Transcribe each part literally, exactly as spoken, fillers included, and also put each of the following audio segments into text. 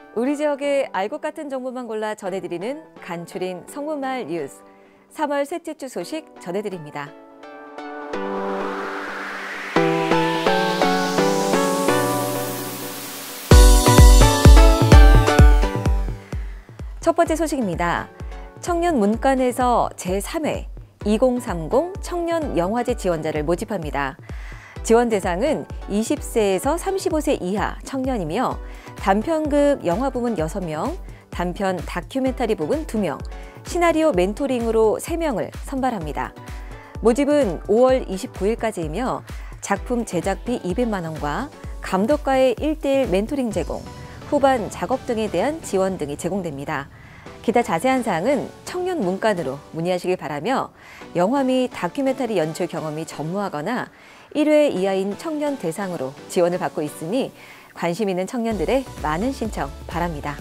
우리 지역의 알 것 같은 정보만 골라 전해드리는 간추린 성문마을 뉴스. 삼월 셋째 주 소식 전해드립니다. 첫 번째 소식입니다. 청년 문간에서 제삼 회 이공삼공 청년 영화제 지원자를 모집합니다. 지원 대상은 이십 세에서 삼십오 세 이하 청년이며 단편극 영화 부문 여섯 명, 단편 다큐멘터리 부문 두 명, 시나리오 멘토링으로 세 명을 선발합니다. 모집은 오월 이십구일까지이며 작품 제작비 이백만 원과 감독과의 일 대일 멘토링 제공, 후반 작업 등에 대한 지원 등이 제공됩니다. 기타 자세한 사항은 청년 문간으로 문의하시길 바라며 영화 및 다큐멘터리 연출 경험이 전무하거나 일 회 이하인 청년 대상으로 지원을 받고 있으니 관심 있는 청년들의 많은 신청 바랍니다.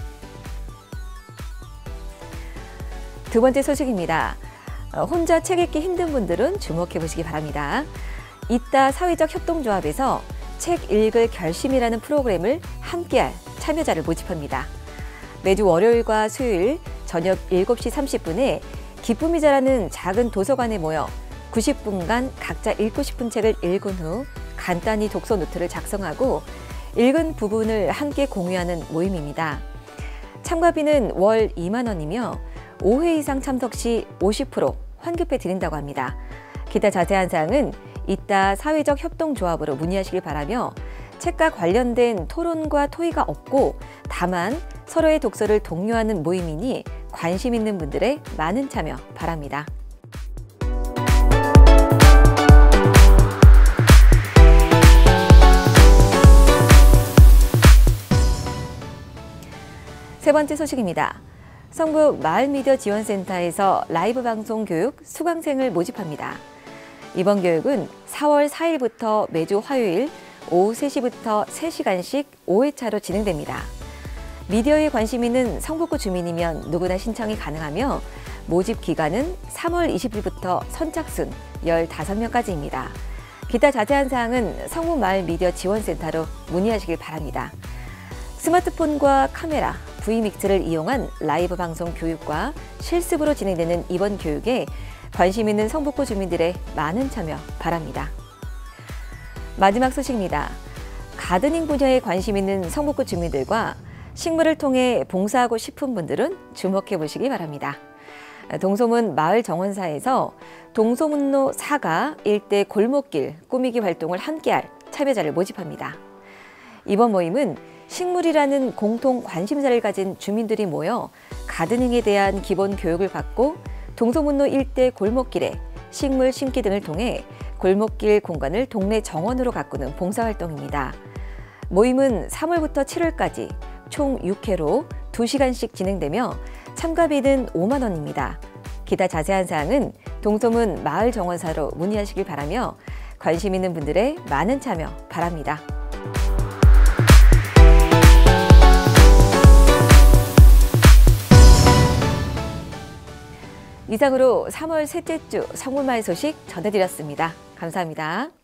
두 번째 소식입니다. 혼자 책 읽기 힘든 분들은 주목해 보시기 바랍니다. 이따 사회적 협동조합에서 책 읽을 결심이라는 프로그램을 함께할 참여자를 모집합니다. 매주 월요일과 수요일 저녁 일곱 시 삼십 분에 기쁨이 자라는 작은 도서관에 모여 구십 분간 각자 읽고 싶은 책을 읽은 후 간단히 독서 노트를 작성하고 읽은 부분을 함께 공유하는 모임입니다. 참가비는 월 이만 원이며 오 회 이상 참석 시 오십 퍼센트 환급해 드린다고 합니다. 기타 자세한 사항은 이따 사회적 협동조합으로 문의하시길 바라며 책과 관련된 토론과 토의가 없고 다만 서로의 독서를 독려하는 모임이니 관심 있는 분들의 많은 참여 바랍니다. 세 번째 소식입니다. 성북 마을미디어지원센터에서 라이브 방송 교육 수강생을 모집합니다. 이번 교육은 사월 사일부터 매주 화요일 오후 세 시부터 세 시간씩 오 회차로 진행됩니다. 미디어에 관심 있는 성북구 주민이면 누구나 신청이 가능하며 모집 기간은 삼월 이십일부터 선착순 열다섯 명까지입니다. 기타 자세한 사항은 성북마을미디어지원센터로 문의하시길 바랍니다. 스마트폰과 카메라, 브이믹스를 이용한 라이브 방송 교육과 실습으로 진행되는 이번 교육에 관심 있는 성북구 주민들의 많은 참여 바랍니다. 마지막 소식입니다. 가드닝 분야에 관심 있는 성북구 주민들과 식물을 통해 봉사하고 싶은 분들은 주목해 보시기 바랍니다. 동소문 마을정원사에서 동소문로 사가 일대 골목길 꾸미기 활동을 함께할 참여자를 모집합니다. 이번 모임은 식물이라는 공통 관심사를 가진 주민들이 모여 가드닝에 대한 기본 교육을 받고 동소문로 일대 골목길에 식물 심기 등을 통해 골목길 공간을 동네 정원으로 가꾸는 봉사활동입니다. 모임은 삼월부터 칠월까지 총 육 회로 두 시간씩 진행되며 참가비는 오만 원입니다. 기타 자세한 사항은 동소문 마을정원사로 문의하시길 바라며 관심 있는 분들의 많은 참여 바랍니다. 이상으로 삼월 셋째 주 성문마을 소식 전해드렸습니다. 감사합니다.